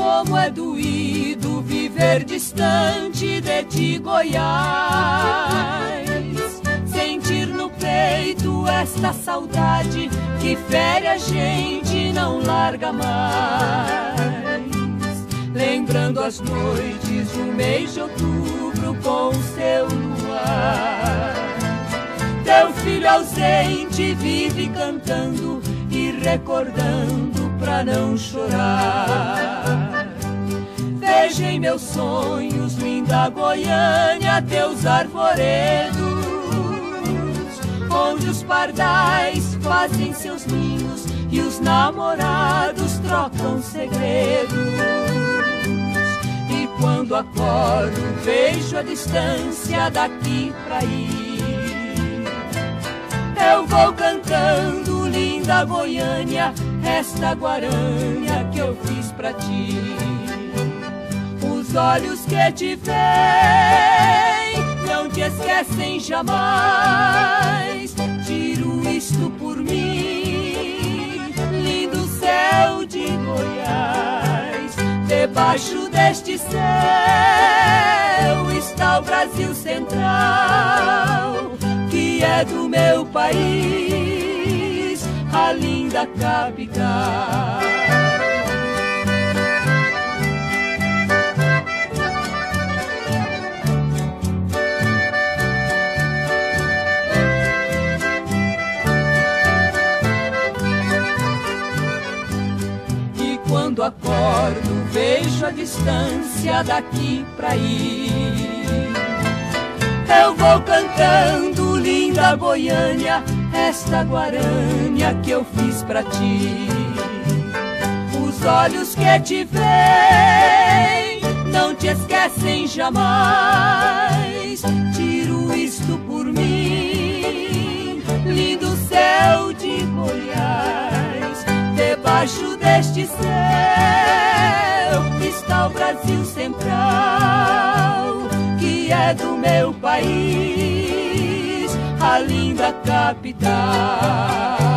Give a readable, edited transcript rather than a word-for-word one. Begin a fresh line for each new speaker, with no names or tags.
como é doído viver distante de ti, Goiás. Sentir no peito esta saudade que fere a gente e não larga mais. Lembrando as noites do mês de outubro com o seu luar. Teu filho ausente vive cantando e recordando pra não chorar. Vejo em meus sonhos, linda Goiânia, teus arvoredos, onde os pardais fazem seus ninhos e os namorados trocam segredos. E quando acordo, vejo a distância daqui pra ir. Eu vou cantando, linda Goiânia, esta guarânia que eu fiz pra ti. Os olhos que te veem não te esquecem jamais. Tiro isto por mim, lindo céu de Goiás. Debaixo deste céu está o Brasil Central, que é do meu país, a linda capital. Quando acordo, vejo a distância daqui pra ir. Eu vou cantando, linda Goiânia, esta guarânia que eu fiz pra ti. Os olhos que te veem não te esquecem jamais. Tiro isto por mim, lindo céu de Goiás. Debaixo deste céu está o Brasil Central, que é do meu país, a linda capital.